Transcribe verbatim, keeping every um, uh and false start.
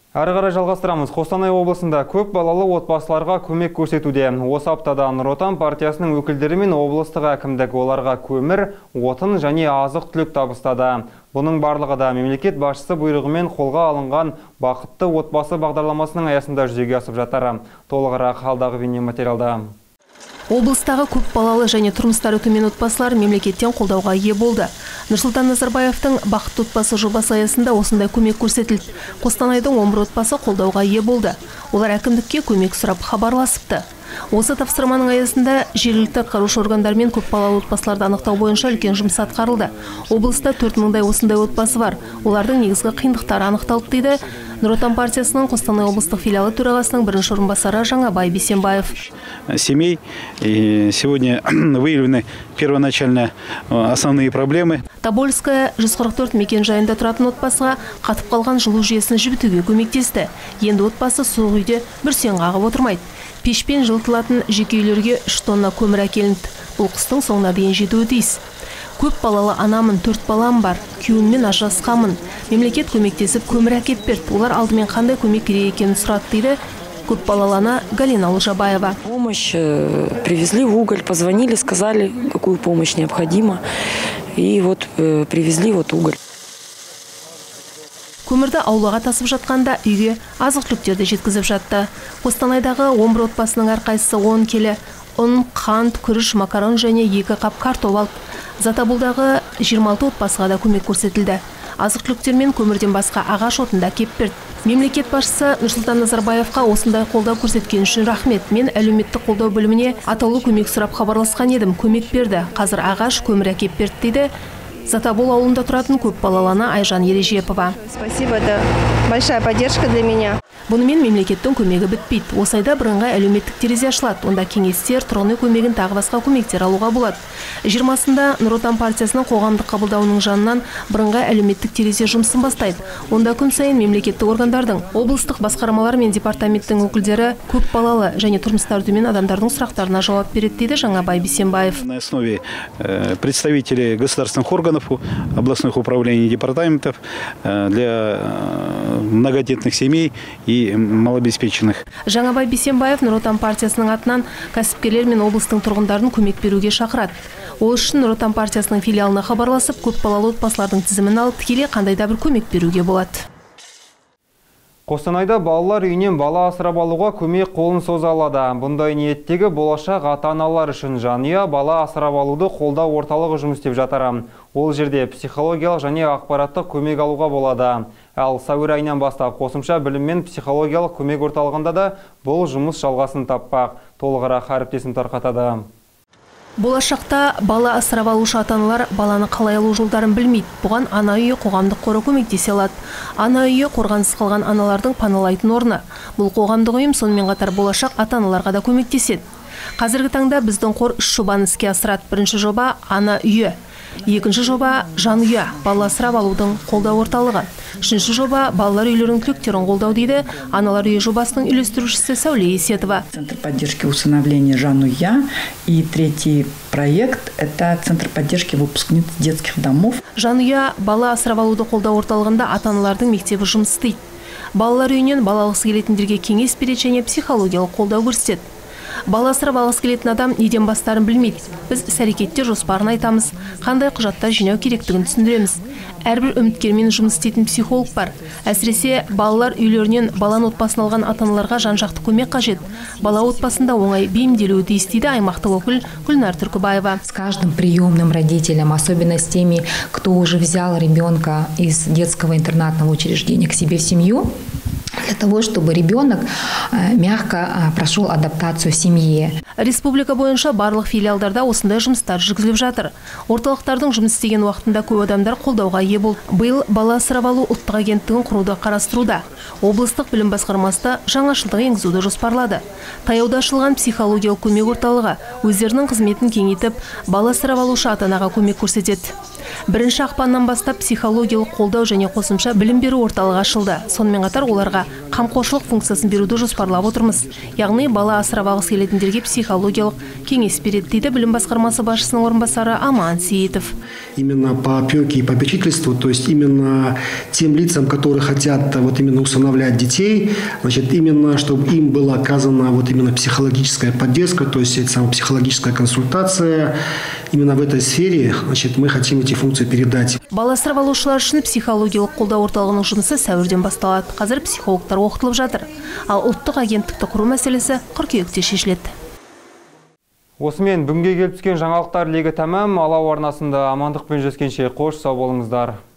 Ары қарай жалғастырамыз. Қостанай облысында көп балалы отбасыларға көмек көрсетуде. Осы аптада Нұр Отан партиясының өкілдері мен облыстық әкімдік оларға көмір, отын және азық-түлік табыстады. Бұның барлығы да мемлекет басшысы бұйрығымен қолға алынған бақытты отбасы бағдарламасының аясында жүзеге асып жатыр. Толығырақ алдағы бейнематериалда. Облыстағы көп балалы және тұрмыстары төмен отбасылар мемлекеттен қолдауға ие болды. Нұрсұлтан Назарбаевтың бақытты отбасы жобасы аясында осындай көмек көрсетілді. Қостанайдың он бір отбасы қолдауға ие болды. Олар әкімдікке көмек сұрап хабарласыпты. Осы тапсырманың аясында жергілікті атқарушы органдармен көп балалы отбасыларды анықтау бойынша үлкен жұмыс атқарылды. Облыста төрт мыңдай осындай отбасы бар. Олардың негізгі қиындықтары анықталды дейді Нұр Отан партиясының Қостанай облыстық филиалы төрағасының бірінші орынбасары Жаңабай Бейсенбаев. Семей сегодня выявлены первоначально основные проблемы. Тобольская жүз қырық төрт мекен жайында тұратын отбасыға қатып қалған жылу жүйесін жібітуге көмектесті. Енді отбасы суық үйде бүрсең қағып отырмайды. Пешпен жылытылатын жеке үйлерге үш тонна көмір әкелінді. Бұл қыстың соңына дейін жетуі тиіс. Көп балалы анамын, төрт балам бар. Күйеуіммен ажырасқанмын. Мемлекет көмектесіп көмір әкеп берді. Олар алдымен қандай көмек керек екенін сұрады дейді көп балалы ана Галина Лужабаева. Помощь привезли в уголь, позвонили, сказали, какую помощь необходима. И вот привезли вот уголь. Көмірді аулаға тасып жатқанда үйге азық-түліктерді жеткізіп жатты. Қостанайдағы он бір отбасының әрқайсысы он келі ұн, қант, күріш, макарон және екі қап картоп алды. Затабулдағы жиырма алты отбасыға да көмек көрсетілді. Азық-түліктер мен көмірден басқа ағаш отында кеп берді. Мемлекет басшысы Нұрсұлтан Назарбаевқа осындай қолдау көрсеткен үшін рахмет. Мен әлеуметтік қолдау бөліміне атаулы көмек сұрап хабарласқан едім. Көмек берді. Қазір ағаш көмір әкеп берді дейді Затабул ауылында тұратын көп балалы ана Айжан Ережепова. Спасибо, это большая поддержка для меня. Бұнымен мемлекеттің көмегі бітпейді. Осы айда бірыңғай әлеуметтік терезе ашылады. Онда кеңестер, тұрғын үй көмегін тағы басқа көмектер алуға болады. жиырмасында Нұр Отан партиясының қоғамдық қабылдауының жанынан бірыңғай әлеуметтік терезе жұмысын бастайды. Онда күн сайын мемлекеттік органдардың, облыстық басқармалар мен департаменттің өкілдері көп балалы және тұрмыстары төмен адамдардың сұрақтарына жауап береді дейді Жаңабай Бейсенбаев. На основе представителей государственных органов, областных управлений и департаментов для многодетных семей и малообеспеченных. Жаңабай Бейсенбаев Нұр Отан партиясының атынан кәсіпкерлер мен облыстың тұрғындарын көмек беруге шақырады. Ол үшін Нұр Отан партиясының филиалына хабарласып, көп балалы отбасылардың тізімін алып, тікелей қандай да бір көмек беруге болады. Қостанайда балалар үйінен бала асырап алуға көмек қолын соза алады. Бұндай ниеттегі болашақ ата-аналар үшін жанұя бала асырап алуды қолдау орталығы жұмыс істеп жатыр. Ол жерде психологиялық және ақпараттық көмек алуға болады. Ал сәуір айынан бастап қосымша білім мен психологиялық көмек орталығында да бұл жұмыс жалғасын таппақ. Толығырақ әріптесім тарқатады. Болашақта бала асырап алушы ата-аналар баланы қалай алу жолдарын білмейді. Бұған ана үйі қоғамдық қоры көмектесе алады. Ана үйі қорғансыз қалған аналардың паналайтын орны. Бұл қоғамдық ұйым сонымен қатар болашақ ата-аналарға да көмектеседі. Қазіргі таңда біздің қор үш жобаны іске асырады. Бірінші жоба ана үйі. Екінші жоба жанұя, бала асырап алудың қолдау орталығы. Үшінші жоба балалар үйлерінің түлектерін қолдау дейді аналар үйі жобасының үйлестірушісі Сәуле Есетова. Центр поддержки усыновления жанұя. И третий проект – это центр поддержки выпускниц детских домов. Жанұя бала асырап алуды қолдау орталығында ата-аналардың мектебі жұмыс істейді. Балалар үйінен балалықсы келетіндерге кеңес береді және психологиялық қолдау көрсетеді. Бала асырап алғысы келетін адам неден бастарын білмейді. Біз іс-әрекеттер жоспарын айтамыз, қандай құжаттар жинау керектігін түсіндіреміз. Әрбір үміткермен жұмыс істейтін психолог бар. Әсіресе балалар үйлерінен баланы отбасын алған ата-аналарға жан-жақты көмек қажет. Бала отбасында оңай бейімделуі тиіс дейді аймақтық өкіл Гүлнар Түркібаева. С каждым приемным родителем, особенно с теми, кто уже взял ребенка из детского интернатного учреждения к себе в семью, для того, чтобы ребенок мягко прошел адаптацию в семье. Республика бойынша барлық филиалдарда осындай жұмыстар жүргізіліп жатыр. Орталықтардың жұмыс істеген уақытында көп адамдар қолдауға ие болды. Биыл бала асырап алу ұлттық агенттігін құруды қарастыруда. Облыстық білім басқармасы жаңашылдық енгізуді жоспарлады. Таяуда ашылған психологиялық көмек орталығы өздерінің қызметін кеңейтіп, бала асырап алушы ата-анаға көмек көрсетеді. Бірінші ақпаннан бастап психологиялық қолдау және қосымша білім беру орталығы ашылды. Сонымен қатар оларға қамқоршылық функциясын беруді жоспарлап отырмыз. Яғни бала асырап алғысы келетіндерге психологиялық кеңес береді, дейді білім басқармасы басшысының орынбасары Аман Сейітов. Именно по опеке и попечительству, то есть именно тем лицам, которые хотят вот именно усыновлять детей, значит, именно чтобы им была оказана вот именно психологическая поддержка, то есть это самая психологическая консультация. Именно в этой сфере, значит, мы хотим эти функции передать. Бала асырап алушылар үшін психологиялық қолдау орталығының жұмысы сәуірден басталады. Қазір психологтар оқытылып жатыр. Ал ұлттық агенттікті құру мәселесі қыркүйекте шешіледі. Осымен бүгінге келіп түскен жаңалықтар легі тәмам. Алау арнасында амандықпен жүздескенше қош сау болыңыздар.